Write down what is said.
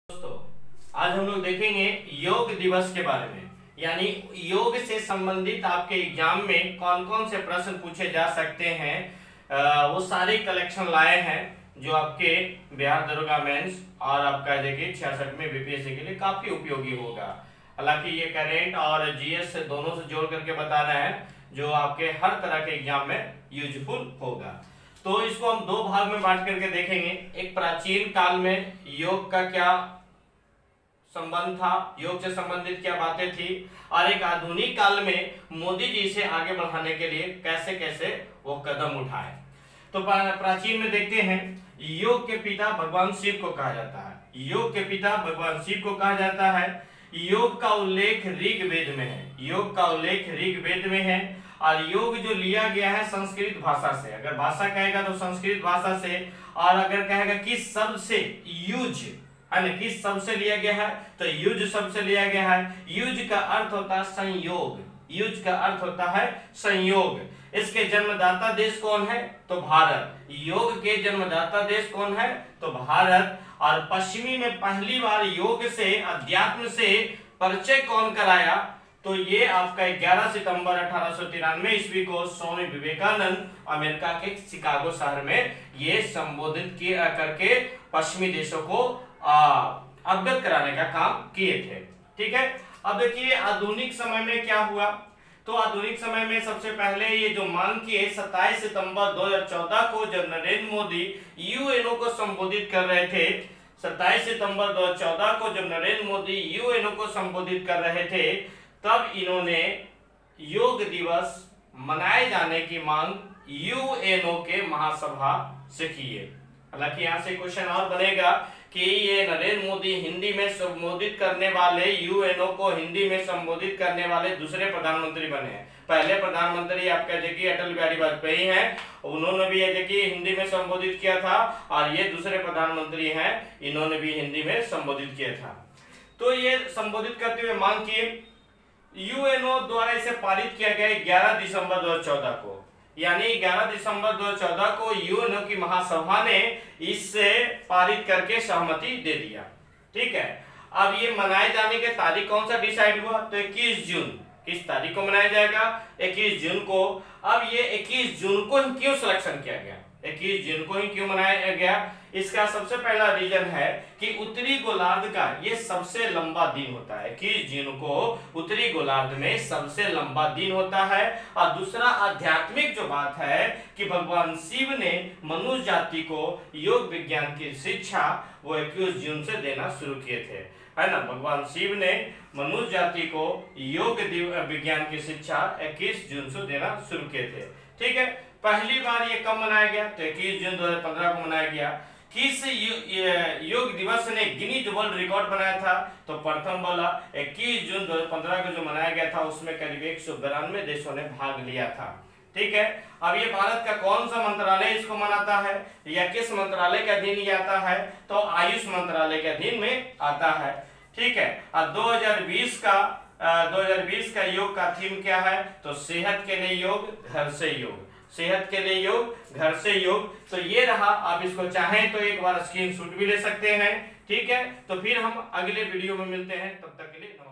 दोस्तों, आज हम लोग देखेंगे योग दिवस के बारे में। यानी योग से संबंधित आपके एग्जाम में कौन कौन से प्रश्न पूछे जा सकते हैं, वो सारे कलेक्शन लाए हैं जो आपके बिहार दरोगा मेंस और आपका देखिए 66 में बीपीएससी के लिए काफी उपयोगी होगा। हालांकि ये करेंट और जीएस से दोनों से जोड़ करके बता रहे हैं जो आपके हर तरह के एग्जाम में यूजफुल होगा। तो इसको हम दो भाग में बांट करके देखेंगे। एक प्राचीन काल में योग का क्या संबंध था, योग से संबंधित क्या बातें थी, और एक आधुनिक काल में मोदी जी इसे आगे बढ़ाने के लिए कैसे कैसे वो कदम उठाए। तो प्राचीन में देखते हैं, योग के पिता भगवान शिव को कहा जाता है। योग के पिता भगवान शिव को कहा जाता है। योग का उल्लेख ऋग्वेद में है। योग का उल्लेख ऋग्वेद में है। और योग जो लिया गया है संस्कृत भाषा से, अगर भाषा कहेगा तो संस्कृत भाषा से, और अगर कहेगा किस शब्द से, यूज है, किस शब्द से लिया गया है तो यूज शब्द से लिया गया है। यूज का अर्थ होता है संयोग। यूज का अर्थ होता है संयोग। इसके जन्मदाता देश कौन है तो भारत। योग के जन्मदाता देश कौन है तो भारत। और पश्चिमी में पहली बार योग से, अध्यात्म से परिचय कौन कराया तो ये आपका 11 सितंबर 1893 ईस्वी को स्वामी विवेकानंद अमेरिका के शिकागो शहर में ये संबोधित किया करके पश्चिमी देशों को अवगत कराने का काम किए थे। ठीक है, अब देखिए आधुनिक समय में क्या हुआ। तो आधुनिक समय में सबसे पहले ये जो मांग किए 27 सितंबर 2014 को जब नरेंद्र मोदी यूएनओ को संबोधित कर रहे थे, 27 सितंबर 2014 को जब नरेंद्र मोदी यूएनओ को संबोधित कर रहे थे, तब इन्होंने योग दिवस मनाए जाने की मांग यूएनओ के महासभा से की है। हालांकि यहाँ से क्वेश्चन और बनेगा कि ये नरेंद्र मोदी हिंदी में संबोधित करने वाले, यूएनओ को हिंदी में संबोधित करने वाले दूसरे प्रधानमंत्री बने हैं। पहले प्रधानमंत्री आपका देखिए अटल बिहारी वाजपेयी हैं, उन्होंने भी ये देखिए हिंदी में संबोधित किया था, और ये दूसरे प्रधानमंत्री हैं, इन्होंने भी हिंदी में संबोधित किया था। तो ये संबोधित करते हुए मांग की, यूएनओ द्वारा इसे पारित किया गया 11 दिसंबर 2014 को। यानी 11 दिसंबर 2014 को यूएनओ की महासभा ने इससे पारित करके सहमति दे दिया। ठीक है, अब ये मनाए जाने के तारीख कौन सा डिसाइड हुआ तो 21 जून। किस तारीख को मनाया जाएगा 21 जून को। अब ये 21 जून को ही क्यों सिलेक्शन किया गया, 21 जून को ही क्यों मनाया गया, इसका सबसे पहला रीजन है कि उत्तरी गोलार्ध का ये सबसे लंबा दिन होता है। 21 जून को उत्तरी गोलार्ध में सबसे लंबा दिन होता है। और दूसरा आध्यात्मिक जो बात है कि भगवान शिव ने मनुष्य जाति को योग विज्ञान की शिक्षा वो 21 जून से देना शुरू किए थे, है ना। भगवान शिव ने मनुष्य जाति को योग विज्ञान की शिक्षा 21 जून से देना शुरू किए थे। ठीक है, पहली बार ये कब मनाया गया तो 21 जून 2015 को मनाया गया। किस योग दिवस ने गिनीज वर्ल्ड रिकॉर्ड बनाया था तो प्रथम वाला 21 जून 2015 को जो मनाया गया था उसमें करीब 192 देशों ने भाग लिया था। ठीक है, अब ये भारत का कौन सा मंत्रालय इसको मनाता है या किस मंत्रालय के अधीन ये आता है तो आयुष मंत्रालय के अधीन में आता है। ठीक है, अब 2020 का योग का थीम क्या है तो सेहत के लिए योग, घर से योग। सेहत के लिए योग, घर से योग। तो ये रहा, आप इसको चाहें तो एक बार स्क्रीनशॉट भी ले सकते हैं। ठीक है, तो फिर हम अगले वीडियो में मिलते हैं, तब तक के लिए नमस्कार।